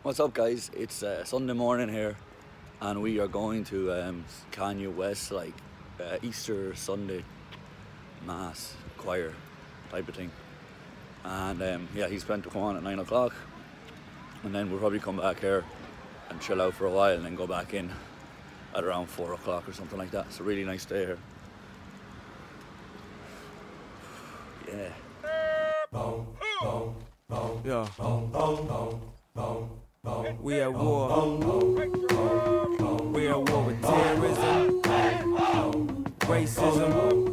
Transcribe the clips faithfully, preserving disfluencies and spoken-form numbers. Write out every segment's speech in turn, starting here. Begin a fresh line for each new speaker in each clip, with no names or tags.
What's up, guys? It's uh, Sunday morning here, and we are going to um, Kanye West, like uh, Easter Sunday mass choir type of thing. And um, yeah, he's planned to come on at nine o'clock, and then we'll probably come back here and chill out for a while, and then go back in at around four o'clock or something like that. It's a really nice day here. Yeah.
Yeah. We at war. We at war with terrorism, racism.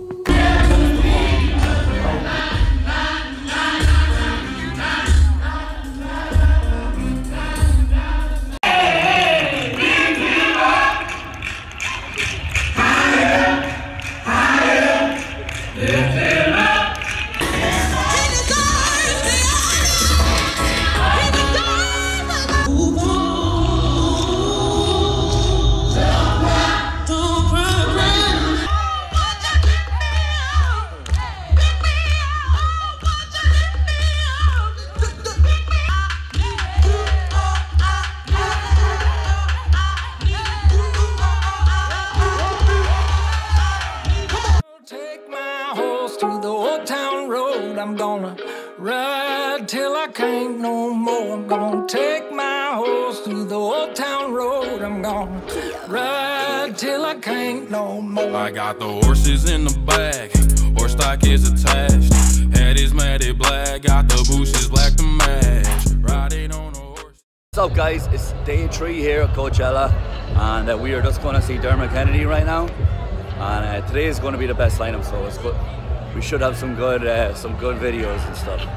To the old town road, I'm gonna ride till I can't no more. I'm gonna take my horse to the old town road. I'm gonna ride till I can't no more.
I got the horses in the back, horse stock is attached. Head is matted black, got the bushes black to match. Riding on a horse.
What's up, guys? It's day three here at Coachella, and uh, we are just going to see Dermot Kennedy right now. And uh, today is going to be the best lineup, so it's good. We should have some good, uh, some good videos and stuff.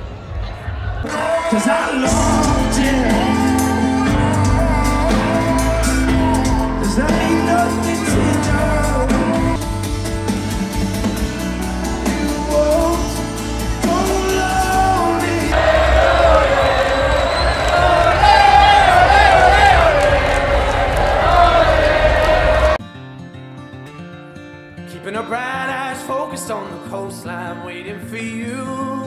Cause I loved you. Cause I ain't nothing to do. You won't go lonely.
Keeping her bright eyes focused on the coastline, waiting for you.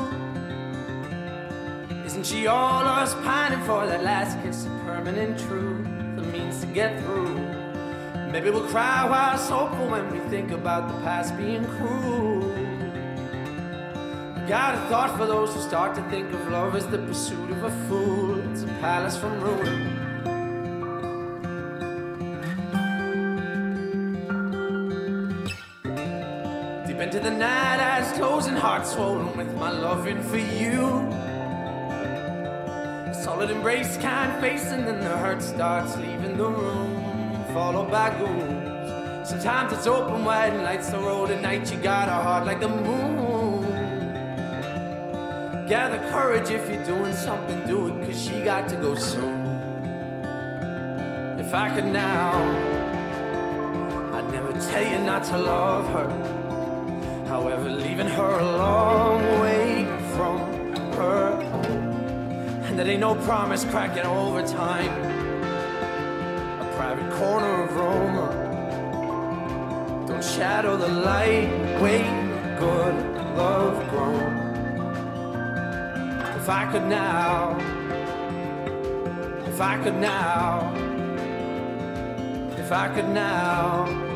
Isn't she all us pining for that last kiss of permanent truth, the means to get through? Maybe we'll cry while it's hopeful when we think about the past being cruel. Got a thought for those who start to think of love as the pursuit of a fool. It's a palace from ruin. Deep into the night, eyes closed and heart swollen with my loving for you. A solid embrace, kind face, and then the hurt starts leaving the room, followed by goons. Sometimes it's open wide and lights the road at night. You got a heart like the moon. Gather courage if you're doing something, do it, cause she got to go soon. If I could now, I'd never tell you not to love her. However, leaving her a long way from her, and that ain't no promise cracking overtime. A private corner of Roma, don't shadow the light, wait, good love grown. If I could now, if I could now, if I could now